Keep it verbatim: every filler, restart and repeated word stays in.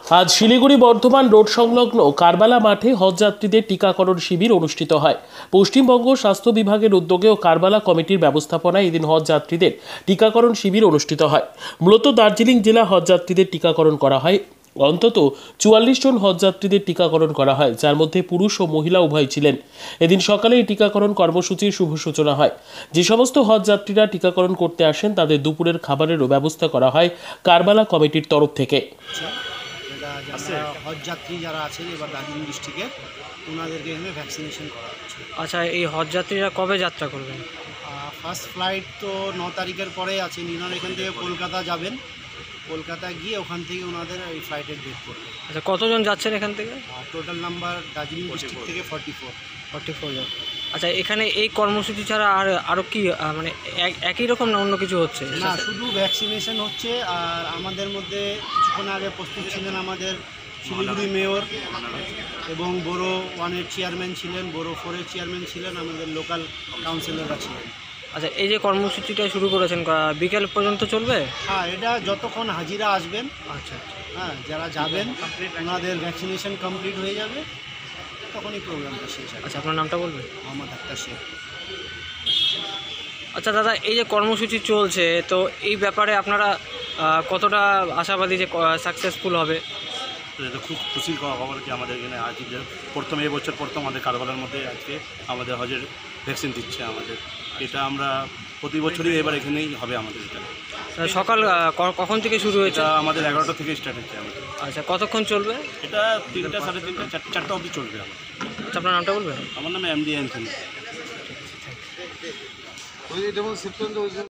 আজ শিলিগুড়ি বর্ধমান রোড সংলগ্ন কারবালা মাঠে হজযাত্রীদের টিকাকরণ শিবির অনুষ্ঠিত হয়। পশ্চিমবঙ্গ স্বাস্থ্য বিভাগের উদ্যোগে ও কারবালা কমিটির ব্যবস্থাপনায় এদিন হজযাত্রীদের টিকাকরণ শিবির অনুষ্ঠিত হয়। মূলত দার্জিলিং জেলা হজযাত্রীদের টিকাকরণ করা হয়। অন্তত চুয়াল্লিশ জন হজযাত্রীদের টিকাকরণ করা হয়, যার মধ্যে পুরুষ ও মহিলা উভয় ছিলেন। এদিন সকালে এই টিকাকরণ কর্মসূচির শুভ সূচনা হয়। যে সমস্ত হজযাত্রীরা টিকাকরণ করতে আসেন তাদের দুপুরের খাবারেরও ব্যবস্থা করা হয় কারবালা কমিটির তরফ থেকে। যারা হজযাত্রী যারা আছেন এবার দার্জিলিং ডিস্ট্রিক্টের ওনাদেরকে এখানে ভ্যাকসিনেশন করা হচ্ছে। আচ্ছা, এই হজযাত্রীরা কবে যাত্রা করবেন? ফার্স্ট ফ্লাইট তো ন তারিখের পরে আছে। ওনারা এখান থেকে কলকাতা যাবেন, কলকাতা গিয়ে ওখান থেকে ওনাদের এই ফ্লাইটের ডেট করবে। আচ্ছা, কতজন যাচ্ছেন এখান থেকে? টোটাল নাম্বার দার্জিলিং ডিস্ট্রিক্ট থেকে ফর্টি ফোর ফর্টি ফোর জন। আচ্ছা, এখানে এই কর্মসূচি ছাড়া আর আরও কি আহ, মানে এক- একই রকম না অন্য কিছু হচ্ছে? না, শুধু ভ্যাকসিনেশন হচ্ছে। আর আমাদের মধ্যে কিছুক্ষণ আগে প্রস্তুত ছিলেন আমাদের শিলিগুড়ি মেয়র এবং বোরো ওয়ানের চেয়ারম্যান ছিলেন, বোরো ফোরের চেয়ারম্যান ছিলেন, আমাদের লোকাল কাউন্সিলররা ছিলেন। আচ্ছা, এই যে কর্মসূচিটা শুরু করেছেন আহ, বিকেল পর্যন্ত চলবে? হ্যাঁ, এটা যতক্ষণ হাজিরা আসবেন, আচ্ছা, হ্যাঁ যারা যাবেন ওনাদের ভ্যাকসিনেশন কমপ্লিট হয়ে যাবে, তখনই প্রোগ্রামটা শেষ হবে। আচ্ছা, আপনার নামটা বলবেন? মোহাম্মদ আক্তার শেখ। আচ্ছা দাদা, এই যে কর্মসূচি চলছে, তো এই ব্যাপারে আপনারা আহ, কতটা আশাবাদী যে সাকসেসফুল হবে? তো এটা খুব খুশির খবর যে আমাদের এখানে আজ যে প্রথম এবছর প্রথম আমাদের কারবালার মধ্যে আজকে আমাদের হজের ভ্যাকসিন দিচ্ছে আমাদের। এটা আমরা প্রতি বছরই এবার এখানেই হবে আমাদের। এটা আহ, সকাল আহ, ক- কখন থেকে শুরু হয়েছে? এটা আমাদের এগারোটা থেকে স্টার্ট হচ্ছে আমাদের। আচ্ছা, কতক্ষণ চলবে? এটা তিনটা সাড়ে তিনটা চার- চারটা অবধি চলবে আমাদের। আচ্ছা, আপনার নামটা বলবেন? আমার নামে এম ডি এনথনি।